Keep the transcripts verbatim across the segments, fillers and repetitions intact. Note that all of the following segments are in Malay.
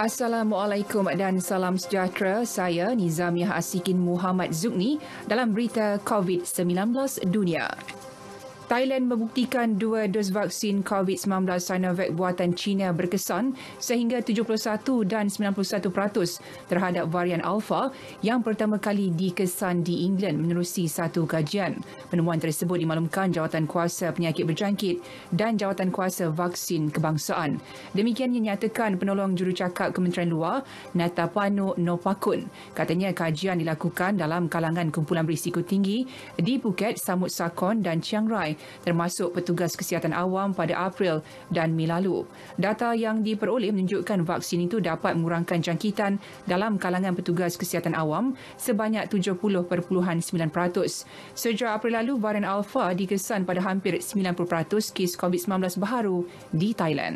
Assalamualaikum dan salam sejahtera. Saya Nizamiah Asikin Muhammad Zugni dalam berita COVID sembilan belas dunia. Thailand membuktikan dua dos vaksin COVID sembilan belas Sinovac buatan China berkesan sehingga tujuh puluh satu dan sembilan puluh satu peratus terhadap varian Alpha yang pertama kali dikesan di England menerusi satu kajian. Penemuan tersebut dimaklumkan Jawatankuasa Penyakit Berjangkit dan Jawatankuasa Vaksin Kebangsaan. Demikian yang nyatakan penolong jurucakap Kementerian Luar Natapano Nopakun. Katanya kajian dilakukan dalam kalangan kumpulan berisiko tinggi di Phuket, Samut Sakon dan Chiang Rai, termasuk petugas kesihatan awam pada April dan Mei lalu. Data yang diperoleh menunjukkan vaksin itu dapat mengurangkan jangkitan dalam kalangan petugas kesihatan awam sebanyak tujuh puluh perpuluhan sembilan peratus. Sejak April lalu, varian Alpha dikesan pada hampir sembilan puluh peratus kes COVID sembilan belas baharu di Thailand.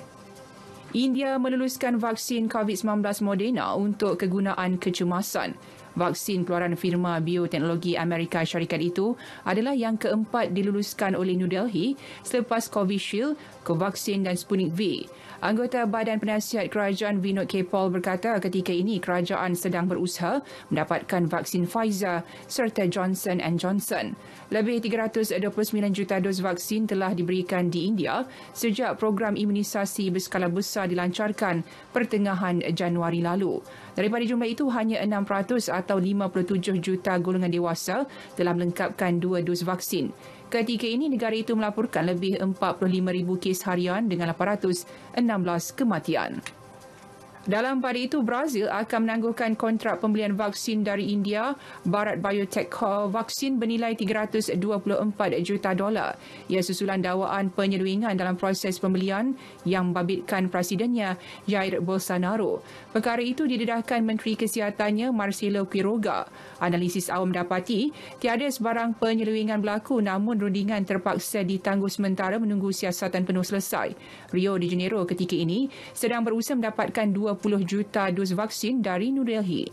India meluluskan vaksin COVID sembilan belas Moderna untuk kegunaan kecemasan. Vaksin keluaran firma bioteknologi Amerika Syarikat itu adalah yang keempat diluluskan oleh New Delhi selepas Covishield, Covaxin dan Sputnik V. Anggota Badan Penasihat Kerajaan Vinod K. Paul berkata ketika ini kerajaan sedang berusaha mendapatkan vaksin Pfizer serta Johnson and Johnson. Lebih tiga ratus dua puluh sembilan juta dos vaksin telah diberikan di India sejak program imunisasi berskala besar dilancarkan pertengahan Januari lalu. Daripada jumlah itu, hanya enam peratus atau lima puluh tujuh juta golongan dewasa telah melengkapkan dua dos vaksin. Ketika ini, negara itu melaporkan lebih empat puluh lima ribu kes harian dengan lapan ratus enam belas kematian. Dalam pada itu, Brazil akan menangguhkan kontrak pembelian vaksin dari India, Bharat Biotech vaksin bernilai tiga ratus dua puluh empat juta dolar. Ia susulan dakwaan penyelewenggan dalam proses pembelian yang membabitkan presidennya Jair Bolsonaro. Perkara itu didedahkan Menteri Kesihatannya Marcelo Quiroga. Analisis awam mendapati tiada sebarang penyelewengan berlaku, namun rundingan terpaksa ditangguh sementara menunggu siasatan penuh selesai. Rio de Janeiro ketika ini sedang berusaha mendapatkan dua puluh juta dos vaksin dari New Delhi.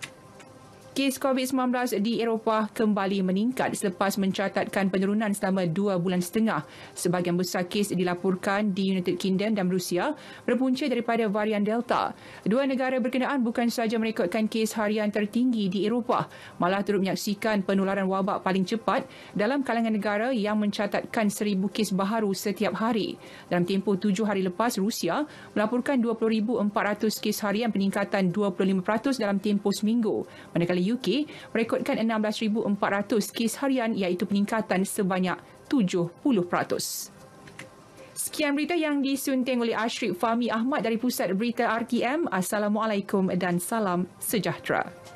Kes COVID sembilan belas di Eropah kembali meningkat selepas mencatatkan penurunan selama dua bulan setengah. Sebahagian besar kes dilaporkan di United Kingdom dan Rusia berpunca daripada varian Delta. Dua negara berkenaan bukan sahaja merekodkan kes harian tertinggi di Eropah, malah turut menyaksikan penularan wabak paling cepat dalam kalangan negara yang mencatatkan seribu kes baharu setiap hari. Dalam tempoh tujuh hari lepas, Rusia melaporkan dua puluh ribu empat ratus kes harian, peningkatan dua puluh lima peratus dalam tempoh seminggu. Manakala U K merekodkan enam belas ribu empat ratus kes harian, iaitu peningkatan sebanyak tujuh puluh peratus. Sekian berita yang disunting oleh Ashrif Fahmi Ahmad dari Pusat Berita R T M. Assalamualaikum dan salam sejahtera.